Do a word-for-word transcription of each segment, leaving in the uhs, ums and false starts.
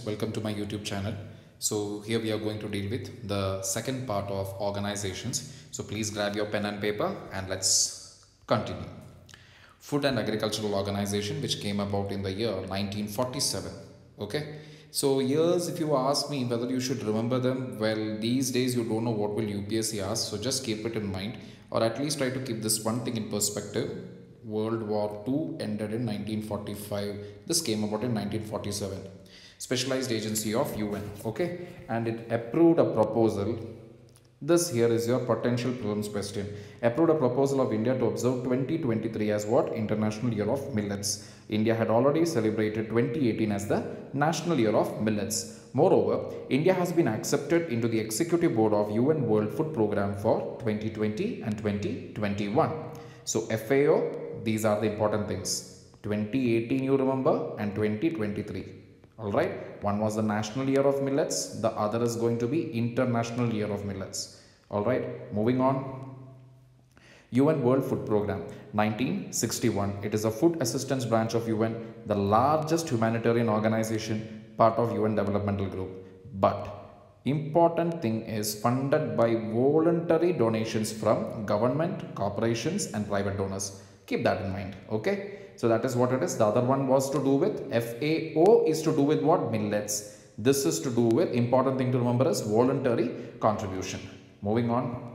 Welcome to my YouTube channel. So here we are going to deal with the second part of organizations. So please grab your pen and paper and let's continue. Food and Agricultural Organization, which came about in the year nineteen forty-seven. Okay. So years, if you ask me whether you should remember them, well, these days you don't know what will U P S C ask. So just keep it in mind, or at least try to keep this one thing in perspective. World War Two ended in nineteen forty-five. This came about in nineteen forty-seven. Specialized agency of U N, okay, and it approved a proposal. This here is your potential prelims question. Approved a proposal of India to observe twenty twenty-three as what? International Year of Millets. India had already celebrated twenty eighteen as the National Year of Millets. Moreover, India has been accepted into the Executive Board of U N World Food Programme for twenty twenty and twenty twenty-one. So F A O, these are the important things. twenty eighteen you remember, and twenty twenty-three. Alright, one was the National Year of Millets, the other is going to be International Year of Millets. Alright, moving on. U N World Food Programme, nineteen sixty-one. It is a food assistance branch of U N, the largest humanitarian organization, part of U N Developmental Group. But important thing is funded by voluntary donations from government, corporations and private donors. Keep that in mind, okay? So that is what it is. The other one was to do with F A O is to do with what? Millets. This is to do with, important thing to remember is voluntary contribution. Moving on.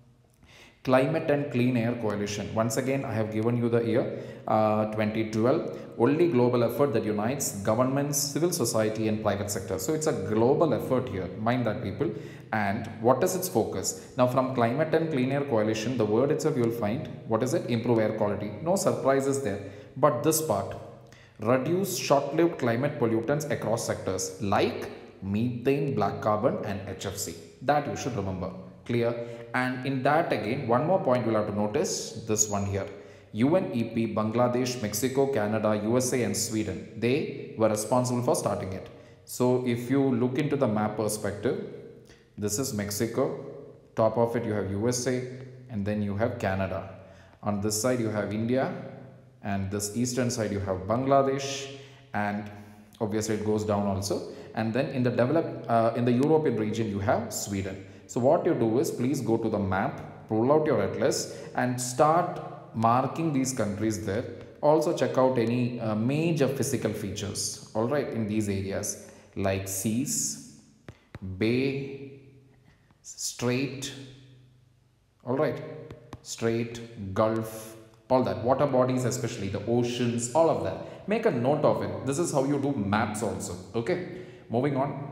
Climate and Clean Air Coalition. Once again, I have given you the year uh, twenty twelve. Only global effort that unites governments, civil society and private sector. So it's a global effort here. Mind that, people. And what is its focus? Now from Climate and Clean Air Coalition, the word itself you will find, what is it? Improve air quality. No surprises there. But this part, reduce short-lived climate pollutants across sectors like methane, black carbon and H F C. That you should remember. Clear? And in that again, one more point we'll have to notice, this one here. U N E P, Bangladesh, Mexico, Canada, U S A and Sweden, they were responsible for starting it. So if you look into the map perspective, this is Mexico, top of it you have U S A and then you have Canada. On this side you have India and this eastern side you have Bangladesh, and obviously it goes down also. And then in the developed, uh, in the European region you have Sweden. So what you do is, please go to the map, pull out your atlas and start marking these countries there. Also check out any uh, major physical features, all right, in these areas like seas, bay, strait, all right, strait, gulf, all that, water bodies, especially the oceans, all of that. Make a note of it. This is how you do maps also, okay? Moving on.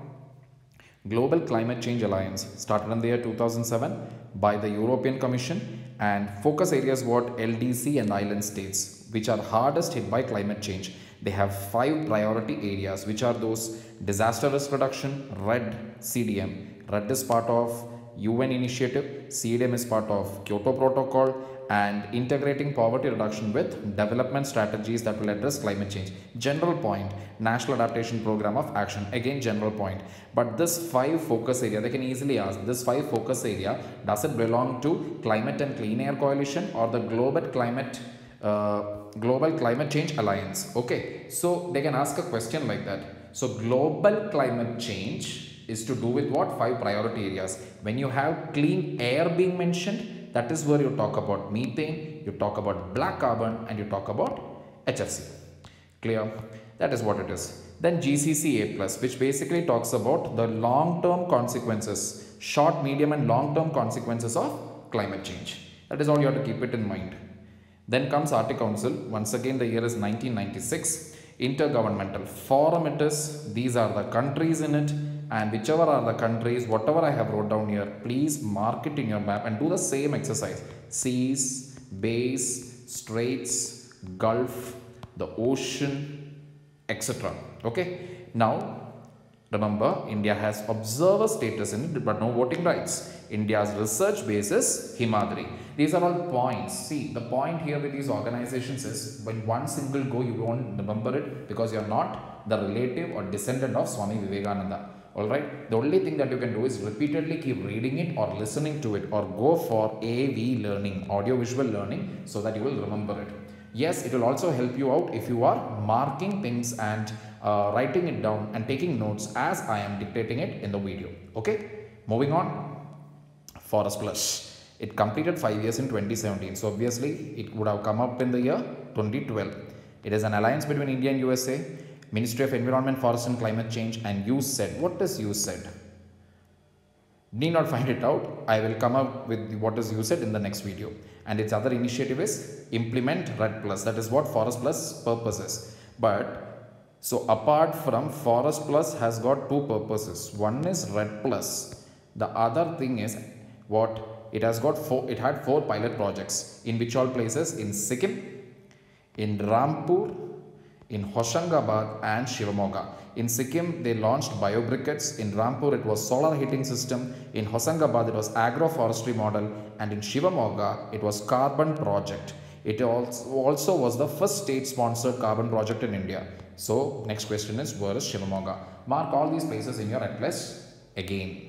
Global Climate Change Alliance started in the year two thousand seven by the European Commission, and focus areas what? L D C and island states which are hardest hit by climate change. They have five priority areas, which are those: disaster risk reduction, RED, C D M. RED is part of U N initiative, C D M is part of Kyoto Protocol, and integrating poverty reduction with development strategies that will address climate change. General point, National Adaptation Program of Action, again general point. But this five focus area, they can easily ask, this five focus area, does it belong to Climate and Clean Air Coalition or the Global Climate uh, Global Climate Change Alliance? Okay, so they can ask a question like that. So global climate change is to do with what? Five priority areas. When you have clean air being mentioned, that is where you talk about methane, you talk about black carbon and you talk about H F C. Clear? That is what it is. Then G C C A plus, which basically talks about the long-term consequences, short, medium and long-term consequences of climate change. That is all you have to keep it in mind. Then comes Arctic Council. Once again, the year is nineteen ninety-six. Intergovernmental forum it is. These are the countries in it. And whichever are the countries, whatever I have wrote down here, please mark it in your map and do the same exercise. Seas, bays, straits, gulf, the ocean, et cetera. Okay. Now, remember, India has observer status in it, but no voting rights. India's research base is Himadri. These are all points. See, the point here with these organizations is, when one single go, you won't remember it because you are not the relative or descendant of Swami Vivekananda. Alright, the only thing that you can do is repeatedly keep reading it or listening to it, or go for A V learning, audio visual learning, so that you will remember it. Yes, it will also help you out if you are marking things and uh, writing it down and taking notes as I am dictating it in the video. Okay, moving on. Forest Plus. It completed five years in twenty seventeen. So obviously it would have come up in the year twenty twelve. It is an alliance between India and U S A, Ministry of Environment, Forest and Climate Change, and U S A I D. What is U S A I D? Need not find it out. I will come up with what is U S A I D in the next video. And its other initiative is implement REDD Plus. That is what Forest Plus purpose is. But so apart from Forest Plus has got two purposes. One is REDD Plus. The other thing is what it has got four, it had four pilot projects in which all places? In Sikkim, in Rampur, in Hoshangabad and Shivamogga. In Sikkim, they launched biobriquettes. In Rampur, it was solar heating system. In Hoshangabad, it was agroforestry model. And in Shivamogga, it was carbon project. It also was the first state-sponsored carbon project in India. So, next question is, where is Shivamogga? Mark all these places in your atlas again.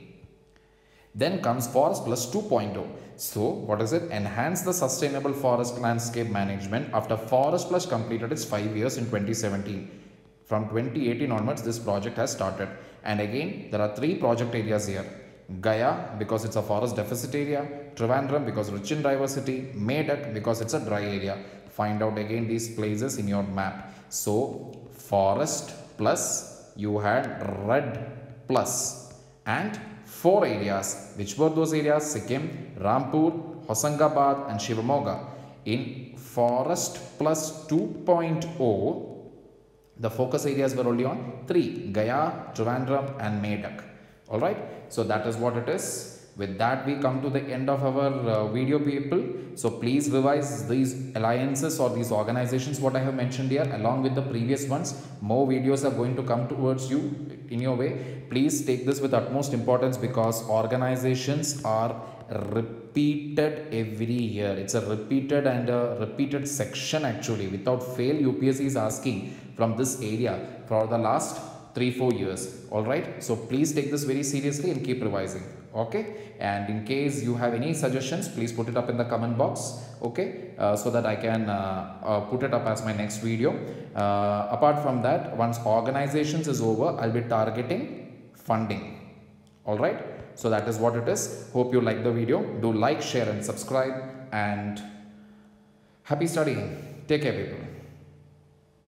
Then comes Forest Plus two point oh. So, what is it? Enhance the sustainable forest landscape management after Forest Plus completed its five years in twenty seventeen. From twenty eighteen onwards, this project has started. And again, there are three project areas here. Gaya, because it's a forest deficit area. Trivandrum, because rich in diversity. Medak, because it's a dry area. Find out again these places in your map. So, Forest Plus, you had REDD Plus. And four areas. Which were those areas? Sikkim, Rampur, Hoshangabad and Shivamogga. In Forest Plus two point oh, the focus areas were only on three. Gaya, Trivandrum and Medak. Alright. So that is what it is. With that we come to the end of our uh, video, people. So please revise these alliances or these organizations what I have mentioned here along with the previous ones. More videos are going to come towards you in your way. Please take this with utmost importance because organizations are repeated every year. It's a repeated and a repeated section actually. Without fail, U P S C is asking from this area for the last three four years. All right. So please take this very seriously and keep revising. Okay, and in case you have any suggestions, please put it up in the comment box. Okay, uh, so that I can uh, uh, put it up as my next video. Uh, apart from that, once organizations is over, I'll be targeting funding. All right, so that is what it is. Hope you like the video. Do like, share and subscribe, and happy studying. Take care, people.